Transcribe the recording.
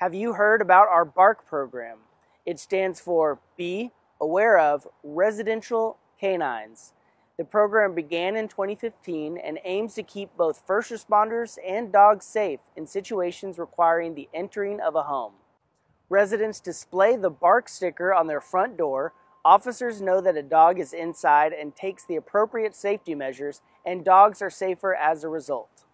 Have you heard about our B.A.R.K program? It stands for Be Aware of Residential Canines. The program began in 2015 and aims to keep both first responders and dogs safe in situations requiring the entering of a home. Residents display the B.A.R.K sticker on their front door. Officers know that a dog is inside and takes the appropriate safety measures, and dogs are safer as a result.